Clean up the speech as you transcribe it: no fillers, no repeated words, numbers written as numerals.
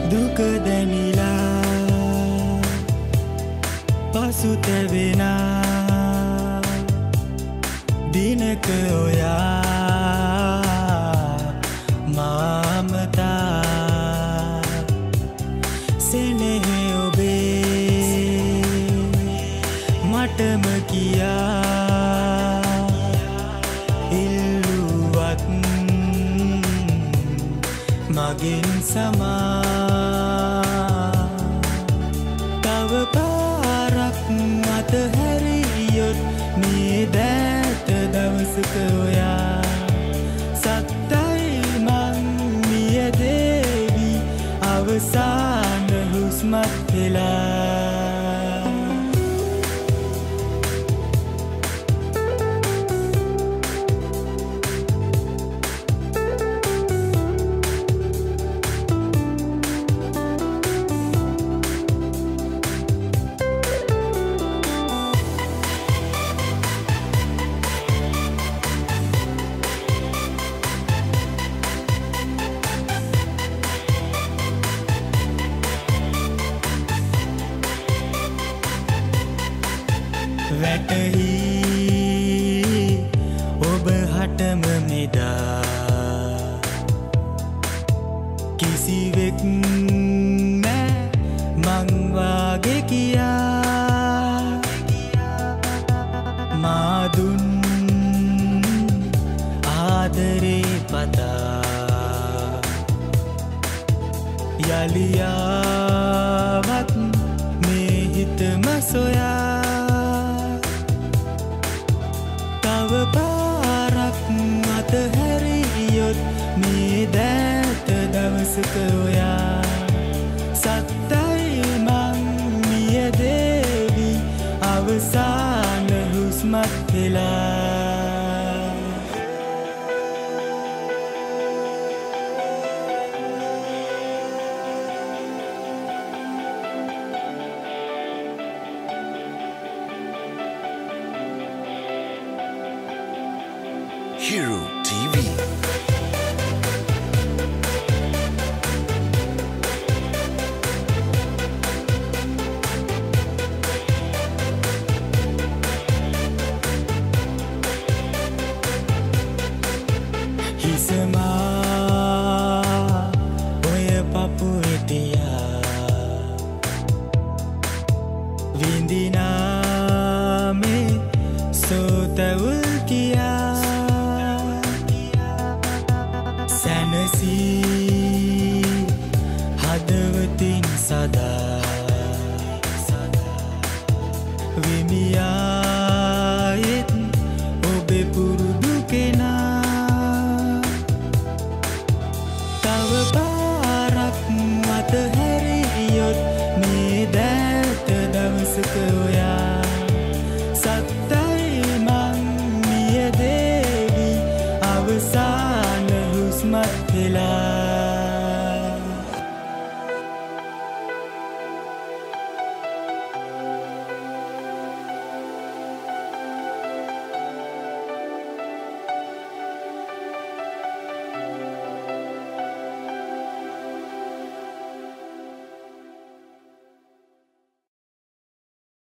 දුක දැනිලා පසුතැවෙනා දිනක ඔයා මාමතා සෙනෙහෙ ඔබේ මටම කියා ඉල්ලුවත් මගෙන් සමා තව පාරක් අතහැරියොත් මේ දෑත දවසක ඔයා සත්තයි මං මියදේවි අවසාන හුස්මත් වෙලා වැටහි ඔබ හටම මෙදා කිසිවෙක් නෑ මං වාගේ කියා මාදුන් ආදරේ පතා යලියාවත් මේ හිතම සොයා තව පාරක් අතහැරියොත් මේ දෑත දවසක ඔයා සත්තයි මං මියදේවි අවසාන හුස්මත් වෙලා